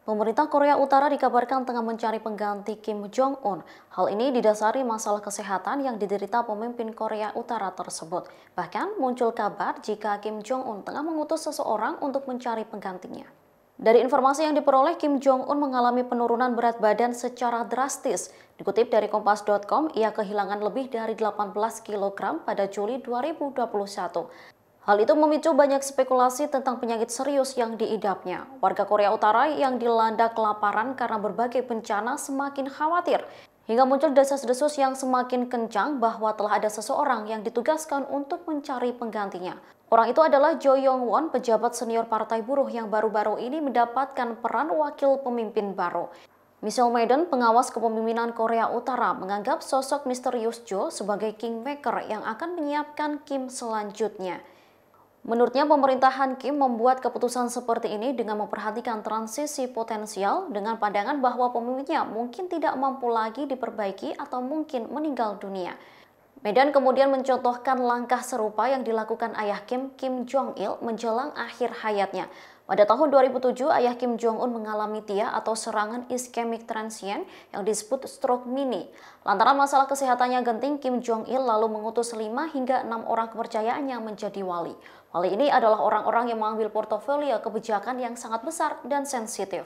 Pemerintah Korea Utara dikabarkan tengah mencari pengganti Kim Jong-un. Hal ini didasari masalah kesehatan yang diderita pemimpin Korea Utara tersebut. Bahkan muncul kabar jika Kim Jong-un tengah mengutus seseorang untuk mencari penggantinya. Dari informasi yang diperoleh, Kim Jong-un mengalami penurunan berat badan secara drastis. Dikutip dari Kompas.com, ia kehilangan lebih dari 18 kg pada Juli 2021. Hal itu memicu banyak spekulasi tentang penyakit serius yang diidapnya. Warga Korea Utara yang dilanda kelaparan karena berbagai bencana semakin khawatir. Hingga muncul desas-desus yang semakin kencang bahwa telah ada seseorang yang ditugaskan untuk mencari penggantinya. Orang itu adalah Jo Yong-won, pejabat senior partai buruh yang baru-baru ini mendapatkan peran wakil pemimpin baru. Michelle Maiden, pengawas kepemimpinan Korea Utara, menganggap sosok misterius Jo sebagai kingmaker yang akan menyiapkan Kim selanjutnya. Menurutnya, pemerintahan Kim membuat keputusan seperti ini dengan memperhatikan transisi potensial dengan pandangan bahwa pemimpinnya mungkin tidak mampu lagi diperbaiki atau mungkin meninggal dunia. Medan kemudian mencontohkan langkah serupa yang dilakukan ayah Kim, Kim Jong-il, menjelang akhir hayatnya. Pada tahun 2007, ayah Kim Jong-un mengalami TIA atau serangan iskemik transient yang disebut stroke mini. Lantaran masalah kesehatannya genting, Kim Jong-il lalu mengutus 5 hingga 6 orang kepercayaannya menjadi wali. Wali ini adalah orang-orang yang mengambil portofolio kebijakan yang sangat besar dan sensitif.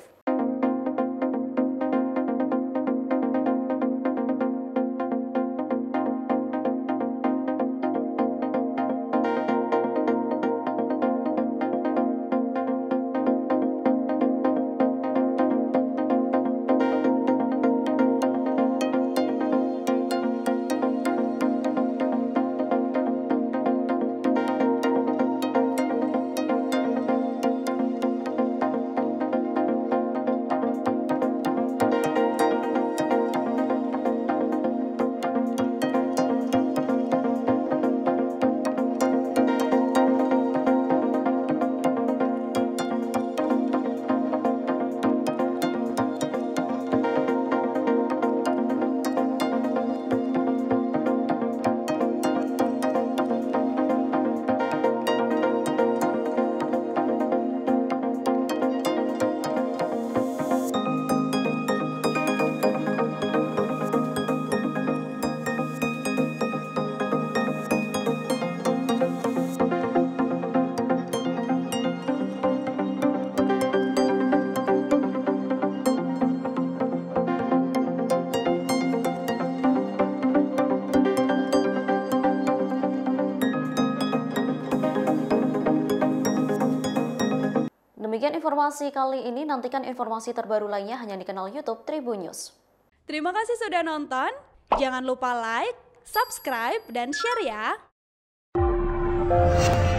Demikian informasi kali ini, nantikan informasi terbaru lainnya hanya di kanal YouTube Tribun News. Terima kasih sudah nonton, jangan lupa like, subscribe, dan share ya!